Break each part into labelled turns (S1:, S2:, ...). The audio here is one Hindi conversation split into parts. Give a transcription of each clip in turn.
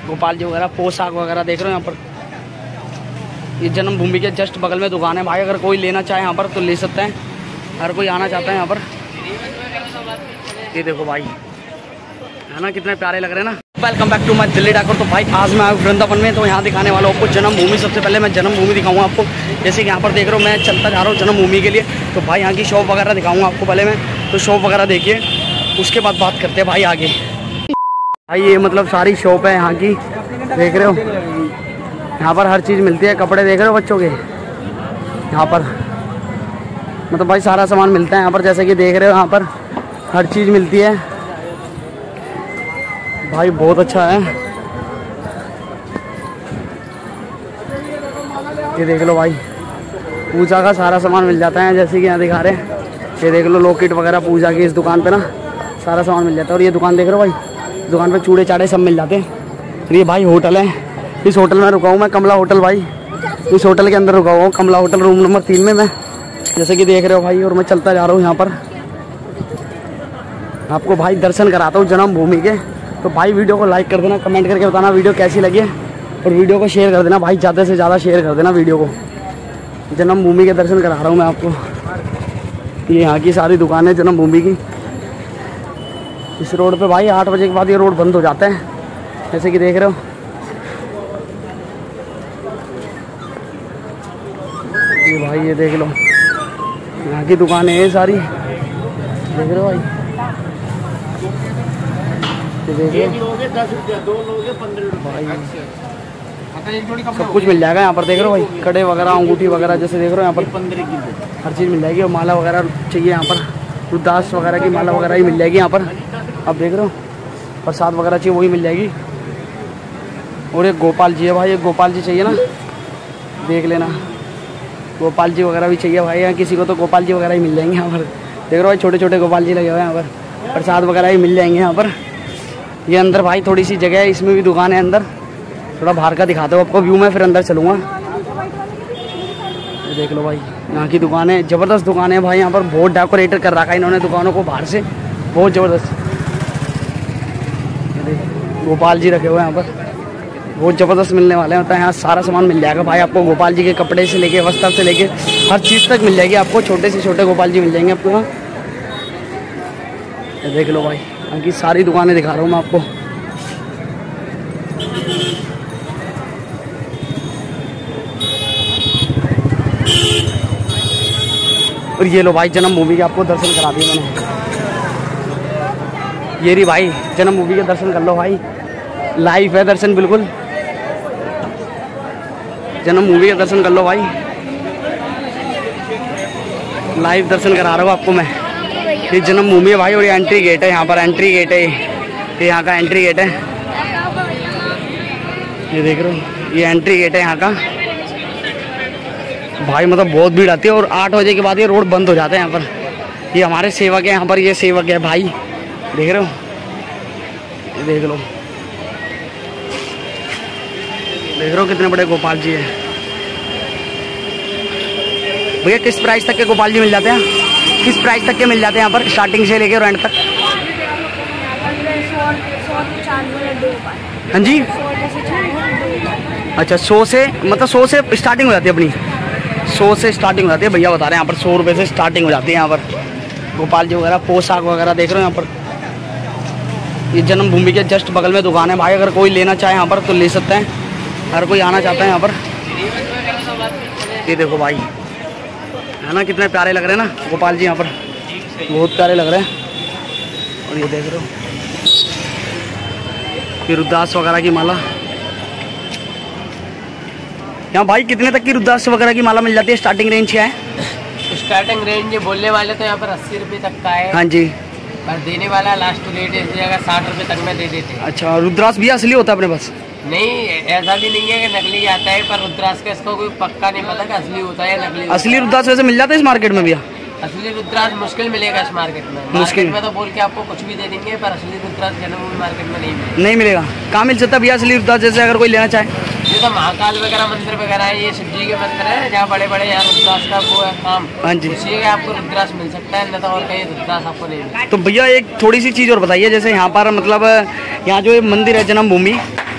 S1: गोपाल जी वगैरह पोशाक वगैरह देख रहे हो यहाँ पर। ये जन्मभूमि के जस्ट बगल में दुकान है भाई, अगर कोई लेना चाहे यहाँ पर तो ले सकते हैं, अगर कोई आना चाहता है यहाँ पर। ये देखो भाई, है ना, कितने प्यारे लग रहे हैं ना। Welcome back to my Delhi decor. तो भाई आज मैं आया वृंदावन में, तो यहाँ दिखाने वाला हूँ आपको जन्मभूमि। सबसे पहले मैं जन्मभूमि दिखाऊंगा आपको। जैसे कि यहाँ पर देख रहे हो मैं चलता जा रहा हूँ जन्मभूमि के लिए, तो भाई यहाँ की शॉप वगैरह दिखाऊंगा आपको पहले मैं। तो शॉप वगैरह देखिए, उसके बाद बात करते हैं भाई आगे। भाई ये मतलब सारी शॉप है यहाँ की, देख रहे हो। यहाँ पर हर चीज़ मिलती है, कपड़े देख रहे हो बच्चों के, यहाँ पर मतलब भाई सारा सामान मिलता है यहाँ पर। जैसे कि देख रहे हो यहाँ पर हर चीज़ मिलती है भाई, बहुत अच्छा है। ये देख लो भाई, पूजा का सारा सामान मिल जाता है, जैसे कि यहाँ दिखा रहे हैं। ये देख लो लॉकेट वगैरह पूजा की, इस दुकान पे ना सारा सामान मिल जाता है। और ये दुकान देख रहे हो भाई, दुकान पे चूड़े चाड़े सब मिल जाते हैं। ये भाई होटल है, इस होटल में रुका हूँ मैं, कमला होटल भाई। इस होटल के अंदर रुका हुआ हूँ, कमला होटल, रूम नंबर 3 में मैं, जैसे कि देख रहे हो भाई। और मैं चलता जा रहा हूँ यहाँ पर, आपको भाई दर्शन कराता हूँ जन्मभूमि के। तो भाई वीडियो को लाइक कर देना, कमेंट करके बताना वीडियो कैसी लगी है, और वीडियो को शेयर कर देना भाई, ज़्यादा से ज़्यादा शेयर कर देना वीडियो को। जन्मभूमि के दर्शन करा रहा हूँ मैं आपको। ये यहाँ की सारी दुकानें जन्मभूमि की। इस रोड पे भाई 8 बजे के बाद ये रोड बंद हो जाता है, जैसे कि देख रहे हो। ये भाई ये देख लो, यहाँ की दुकानें हैं सारी, देख रहे हो भाई। एक लोगे 10 रुपया, 2 लोगे 15 रुपये, सब कुछ मिल जाएगा यहाँ पर। देख रहे हो भाई, कड़े वगैरह, अंगूठी वगैरह, जैसे देख रहे हो यहाँ पर 15 की हर चीज़ मिल जाएगी। और माला वगैरह चाहिए यहाँ पर, रुद्राक्ष वगैरह की माला वगैरह ही मिल जाएगी यहाँ पर। आप देख रहे हो प्रसाद वगैरह चाहिए वही मिल जाएगी। और एक गोपाल जी है भाई, एक गोपाल जी चाहिए ना, देख लेना। गोपाल जी वगैरह भी चाहिए भाई, यहाँ किसी को तो गोपाल जी वगैरह ही मिल जाएंगे यहाँ पर। देख रहे हो भाई, छोटे छोटे गोपाल जी लगे हुए हैं यहाँ पर, प्रसाद वगैरह ही मिल जाएंगे यहाँ पर। ये अंदर भाई थोड़ी सी जगह है, इसमें भी दुकान है अंदर। थोड़ा बाहर का दिखाता हूँ आपको व्यू में, फिर अंदर चलूँगा। ये देख लो भाई, यहाँ की दुकान है, ज़बरदस्त दुकान है भाई। यहाँ पर बहुत डेकोरेटर कर रखा है इन्होंने दुकानों को बाहर से, बहुत ज़बरदस्त। गोपाल जी रखे हुए हैं यहाँ पर, बहुत ज़बरदस्त मिलने वाले हैं। यहाँ सारा सामान मिल जाएगा भाई आपको, गोपाल जी के कपड़े से लेके वस्त्र से लेके हर चीज़ तक मिल जाएगी आपको। छोटे से छोटे गोपाल जी मिल जाएंगे आपको यहाँ। देख लो भाई, यहाँ की सारी दुकानें दिखा रहा हूँ मैं आपको। और ये लो भाई, जन्मभूमि के आपको दर्शन करा दिए मैंने। ये रही भाई जन्मभूमि के दर्शन कर लो भाई, लाइव है दर्शन बिल्कुल। जन्मभूमि के दर्शन कर लो भाई, लाइव दर्शन करा रहा हूँ आपको मैं। ये जन्मभूमि है भाई, और ये एंट्री गेट है, यहाँ पर एंट्री गेट है, ये यहाँ का एंट्री गेट है। ये देख रहे हो, ये एंट्री गेट है यहाँ का भाई। मतलब बहुत भीड़ आती है, और 8 बजे के बाद ये रोड बंद हो जाता है यहाँ पर। ये हमारे सेवक है यहाँ पर, ये सेवक है भाई, देख रहे हो। ये देख लो, देख रहे हो कितने बड़े गोपाल जी हैं भैया। किस प्राइस तक के गोपाल जी मिल जाते हैं? किस प्राइस तक के मिल जाते हैं यहाँ पर, स्टार्टिंग से लेके और एंड तक? हाँ जी, अच्छा 100 से, मतलब 100 से स्टार्टिंग हो जाती है अपनी, 100 से स्टार्टिंग हो जाती है भैया बता रहे हैं यहाँ पर। 100 रुपये से स्टार्टिंग हो जाती है यहाँ पर गोपाल जी वगैरह, पोशाक वगैरह देख रहे हो यहाँ पर। ये जन्मभूमि के जस्ट बगल में दुकान है भाई, अगर कोई लेना चाहे यहाँ पर तो ले सकते हैं, अगर कोई आना चाहता है यहाँ पर। ये देखो भाई, है ना, कितने प्यारे लग रहे हैं ना गोपाल जी यहाँ पर, बहुत प्यारे लग रहे हैं। और ये देख रहे हो, ये रुद्राक्ष वगैरह की माला। यहाँ भाई कितने तक की रुद्राक्ष वगैरह की माला मिल जाती है? स्टार्टिंग रेंज क्या है?
S2: स्टार्टिंग रेंज बोलने वाले तो यहाँ पर 80 रुपये तक का है।
S1: हाँ जी,
S2: पर देने वाला लास्ट रेट है अगर 60 रुपये तक में दे देते हैं।
S1: अच्छा, रुद्राक्ष भी असली होता है अपने पास?
S2: नहीं, ऐसा भी नहीं है कि नकली आता है, पर रुद्राक्ष का इसको कोई पक्का नहीं पता कि असली होता है या नकली।
S1: असली रुद्राक्ष वैसे मिल जाता है इस मार्केट में भैया?
S2: असली रुद्राक्ष मुश्किल मिलेगा इस मार्केट में।
S1: मुश्किल
S2: में तो बोल के आपको कुछ भी दे देंगे, पर असली रुद्राक्ष जन्मभूमि मार्केट में नहीं
S1: मिलेगा। कहाँ मिल सकता है भैया असली रुद्राक्ष, जैसे अगर कोई लेना चाहे?
S2: ये तो महाकाल वगैरह मंदिर वगैरह है, ये शिव जी के मंदिर है जहाँ बड़े बड़े यहाँ रुद्राक्ष का वो है काम।
S1: हाँ जी,
S2: उसी आपको रुद्राक्ष मिल सकता है, न तो और कहीं रुद्राक्ष आपको नहीं।
S1: तो भैया एक थोड़ी सी चीज़ और बताइए, जैसे यहाँ पर मतलब यहाँ जो मंदिर है जन्मभूमि,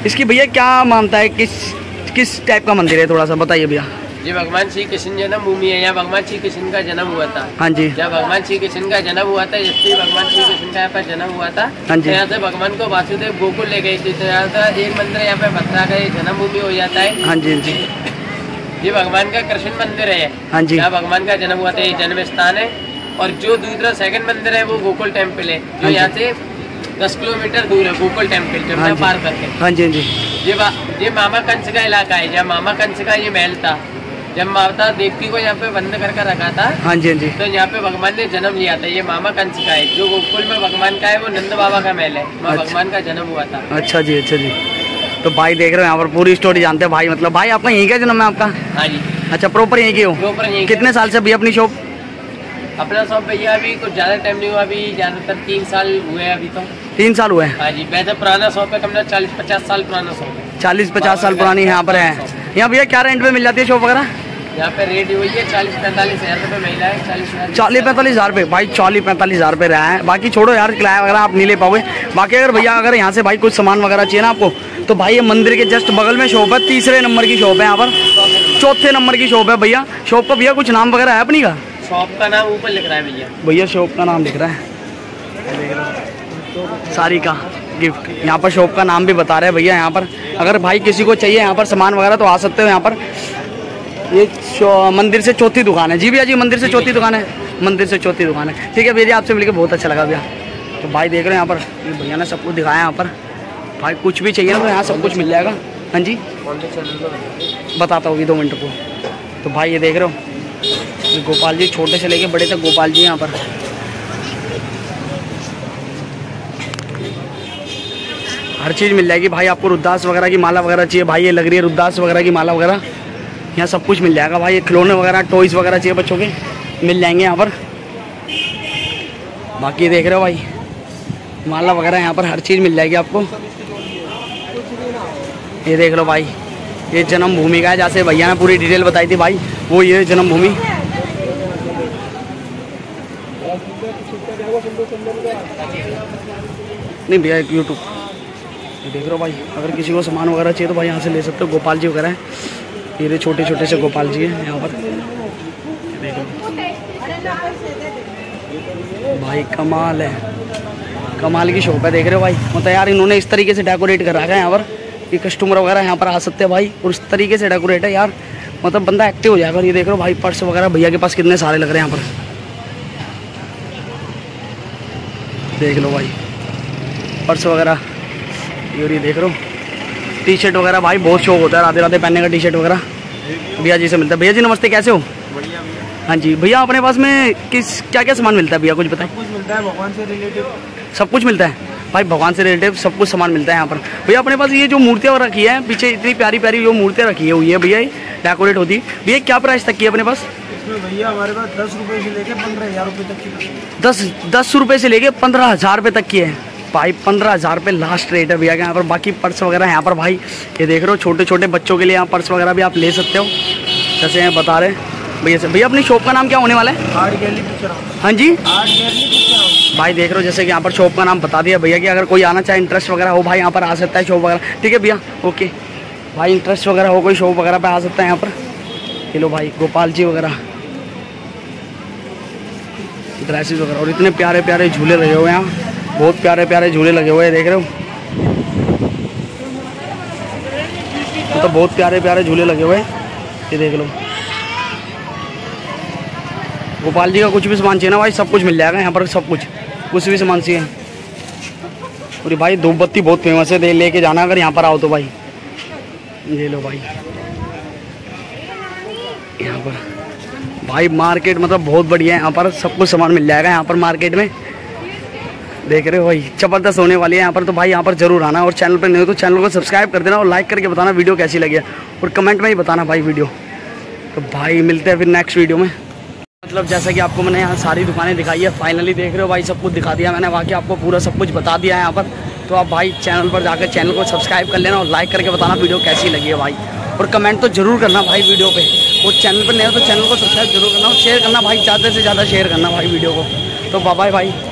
S1: इसकी भैया क्या मानता है, किस टाइप का मंदिर है, थोड़ा सा बताइए भैया।
S2: ये भगवान श्री कृष्ण जन्मभूमि है, यहाँ भगवान श्री कृष्ण का जन्म हुआ था।
S1: हाँ जी।
S2: जब भगवान श्री कृष्ण का जन्म हुआ था, इससे भगवान श्री कृष्ण का यहाँ पर जन्म हुआ था।
S1: हाँ जी।
S2: तो यहाँ से भगवान को वासुदेव गोकुल ले गए थे, तो यहाँ से एक मंदिर यहाँ पे भद्रा का जन्मभूमि हो जाता है।
S1: हाँ जी जी।
S2: ये भगवान का कृष्ण मंदिर है।
S1: हाँ जी।
S2: यहाँ भगवान का जन्म हुआ था, ये जन्म स्थान है। और जो दूसरा सेकंड मंदिर है वो गोकुल टेम्पल है, जो यहाँ से 10 किलोमीटर दूर है, गोकुल टेम्पल जमुना पार करके।
S1: हाँ जी जी।
S2: ये मामा कंस का इलाका है, जहाँ मामा कंस का ये महल था। जब माता देवकी को यहाँ पे बंद करके रखा था,
S1: हाँ जी जी, तो
S2: यहाँ पे भगवान ने जन्म लिया था। ये मामा कंस का है, जो गोकुल में भगवान का है वो नंद बाबा का महल है, वहाँ भगवान का जन्म हुआ था।
S1: अच्छा जी, अच्छा जी। तो भाई देख रहे हो यहाँ पर पूरी स्टोरी जानते हैं भाई, मतलब भाई आपका यहीं का जन्म है आपका?
S2: हाँ जी।
S1: अच्छा, प्रॉपर यहीं की हो?
S2: प्रॉपर यहीं।
S1: कितने साल से भैया अपनी शॉप?
S2: अपना शॉप भैया अभी कुछ ज्यादा टाइम नहीं हुआ, अभी ज्यादातर 3 साल हुए हैं अभी तो।
S1: 3 साल हुए हैं?
S2: हाँ जी। वैसे पुराना शॉप है, कम 40-50 साल पुराना शॉप है।
S1: 40-50 साल पुरानी यहाँ पर है। यहाँ भैया क्या रेंट पे मिल जाती है शॉप वगैरह?
S2: यहाँ पे रेट हुई है 40-45 हज़ार रुपये महिला है।
S1: 40-45 हज़ार रुपये भाई, 40-45 हज़ार रुपये रहा है। बाकी छोड़ो यार, किराया वगैरह आप नहीं ले पाओगे। बाकी अगर भैया अगर यहाँ से भाई कुछ सामान वगैरह चाहिए ना आपको, तो भाई ये मंदिर के जस्ट बगल में शॉप है, 3रे नंबर की शॉप है यहाँ पर, 4थे नंबर की शॉप है भैया। शॉप का भैया कुछ नाम वगैरह है अपनी का?
S2: शॉप का नाम ऊपर लिख रहा है भैया।
S1: भैया शॉप का नाम लिख रहा है, सारी का गिफ्ट। यहाँ पर शॉप का नाम भी बता रहे हैं भैया। यहाँ पर अगर भाई किसी को चाहिए यहाँ पर सामान वगैरह तो आ सकते हो यहाँ पर। ये मंदिर से चौथी दुकान है जी भैया जी, मंदिर से चौथी दुकान है, मंदिर से चौथी दुकान है। ठीक है भैया जी, आपसे मिलकर बहुत अच्छा लगा भैया। तो भाई देख रहे हैं यहाँ पर, ये भैया ने सब कुछ दिखाया यहाँ पर। भाई कुछ भी चाहिए ना तो यहाँ सब कुछ मिल जाएगा। हाँ जी, बताता हूँ 2 मिनट को। तो भाई ये देख रहे हो गोपाल जी, छोटे से लेके बड़े तक गोपाल जी यहाँ पर। हर चीज़ मिल जाएगी भाई आपको। रुद्राक्ष वगैरह की माला वगैरह चाहिए भाई, ये लग रही है रुद्राक्ष वगैरह की माला वगैरह, यहाँ सब कुछ मिल जाएगा भाई। खिलौने वगैरह, टॉयज़ वगैरह चाहिए बच्चों के, मिल जाएंगे यहाँ पर। बाकी देख रहे हो भाई, माला वगैरह यहाँ पर हर चीज़ मिल जाएगी आपको। ये देख लो भाई, ये जन्मभूमि का है, जैसे भैया ने पूरी डिटेल बताई थी भाई, वो ये जन्मभूमि। नहीं भैया, एक यूट्यूब। देख रहे हो भाई, अगर किसी को सामान वगैरह चाहिए तो भाई यहाँ से ले सकते हो। गोपाल जी वगैरह है, ये छोटे छोटे से गोपाल जी हैं यहाँ पर। देखो भाई, कमाल है, कमाल की शॉप है। देख रहे हो भाई, मतलब यार इन्होंने इस तरीके से डेकोरेट कर रखा है यहाँ पर कि कस्टमर वगैरह यहाँ पर आ सकते हैं भाई। और इस तरीके से डेकोरेट है यार, मतलब बंदा एक्टिव हो जाएगा। ये देख रहे हो भाई, पर्स वगैरह भैया के पास कितने सारे लग रहे हैं यहाँ पर। देख लो भाई, पर्स वगैरह। ये देख रहे हो टी शर्ट वगैरह भाई, बहुत शौक होता है राधे राधे पहनने का, टी शर्ट वगैरह भैया जी से मिलता है। भैया जी नमस्ते, कैसे हो?
S2: बढ़िया भैया।
S1: हाँ जी भैया, अपने पास में क्या क्या सामान मिलता है भैया, कुछ बताएं?
S2: कुछ मिलता है, भगवान से रिलेटेड
S1: सब कुछ मिलता है भाई, भगवान से रिलेटेड सब कुछ सामान मिलता है यहाँ पर। भैया अपने पास ये जो मूर्तियाँ रखी है पीछे, इतनी प्यारी प्यारी जो मूर्तियाँ रखी है हुई है भैया, डेकोरेट होती है भैया, क्या प्राइस तक की है अपने पास?
S2: इसमें भैया हमारे पास 10 रुपये से लेके 15,000 रुपये तक की।
S1: 10 रुपये से लेके 15,000 रुपये तक की है भाई। 15,000 रुपये लास्ट रेट है भैया के यहाँ पर। बाकी पर्स वगैरह यहाँ पर भाई, ये देख रहे हो छोटे छोटे बच्चों के लिए यहाँ पर्स वगैरह भी आप ले सकते हो, जैसे हैं बता रहे भैया से। भैया अपनी शॉप का नाम क्या होने वाला है?
S2: Art gallery picture house.
S1: हाँ जी,
S2: आर्ट गैलरी पिक्चर हाउस
S1: भाई देख रहे हो जैसे कि यहाँ पर शॉप का नाम बता दिया भैया कि अगर कोई आना चाहे, इंटरेस्ट वगैरह हो भाई, यहाँ पर आ सकता है शॉप वगैरह। ठीक है भैया, ओके भाई, इंटरेस्ट वगैरह हो कोई शॉप वगैरह पे आ सकता है यहाँ पर। चलो भाई, गोपाल जी वगैरह, ड्रेसेस वगैरह, और इतने प्यारे प्यारे झूले लगे हुए हैं यहाँ, बहुत प्यारे प्यारे झूले लगे हुए हैं, देख रहे हो तो बहुत प्यारे प्यारे झूले लगे हुए हैं। ये देख लो, गोपाल जी का कुछ भी सामान चाहिए ना भाई, सब कुछ मिल जाएगा यहाँ पर, सब कुछ भी सामान चाहिए। और भाई धूप बत्ती बहुत फेमस है, लेके जाना अगर यहाँ पर आओ तो भाई। ये लो भाई, यहाँ पर भाई मार्केट मतलब बहुत बढ़िया है, यहाँ पर सब कुछ सामान मिल जाएगा यहाँ पर मार्केट में। देख रहे हो भाई, ज़बरदस्त होने वाली है यहाँ पर। तो भाई यहाँ पर जरूर आना, और चैनल पर नहीं हो तो चैनल को सब्सक्राइब कर देना, और लाइक करके बताना वीडियो कैसी लगी है, और कमेंट में ही बताना भाई वीडियो। तो भाई मिलते हैं फिर नेक्स्ट वीडियो में। मतलब जैसा कि आपको मैंने यहाँ सारी दुकानें दिखाई है, फाइनली देख रहे हो भाई, सब कुछ दिखा दिया मैंने, बाकी आपको पूरा सब कुछ बता दिया है यहाँ पर। तो आप भाई चैनल पर जाकर चैनल को सब्सक्राइब कर लेना, और लाइक करके बताना वीडियो कैसी लगी है भाई, और कमेंट तो जरूर करना भाई वीडियो पे। और चैनल पर नहीं हो तो चैनल को सब्सक्राइब जरूर करना, और शेयर करना भाई, ज़्यादा से ज़्यादा शेयर करना भाई वीडियो को। तो बाय बाय भाई।